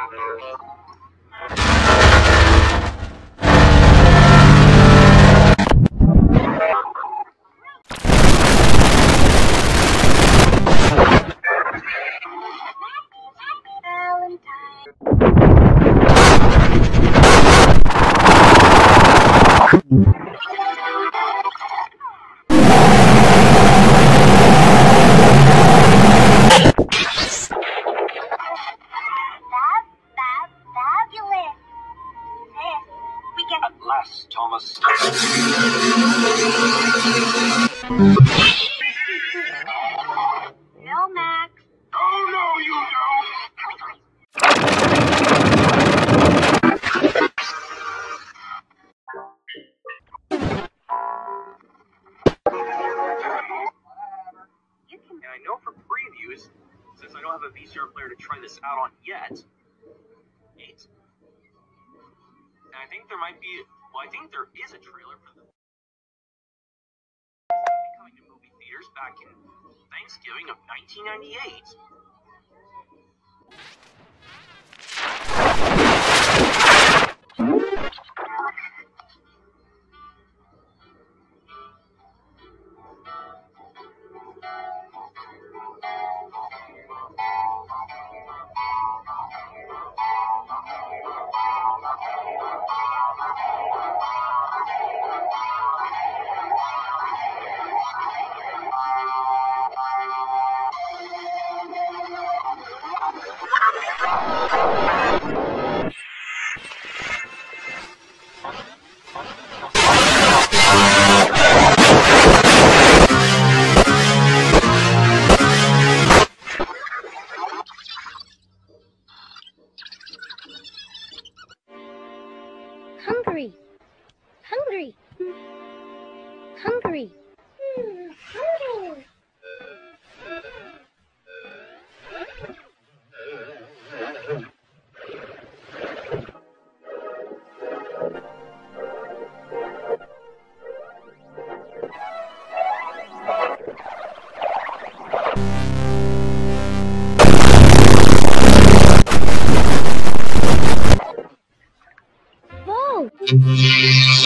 At last, Thomas. No, Max. Oh, no, you don't. And I know from previews, since I don't have a VCR player to try this out on yet, and I think there might be, well, I think there is a trailer for the coming to movie theaters back in Thanksgiving of 1998. Hungry. Hungry. Hungry. Hungry. Whoa!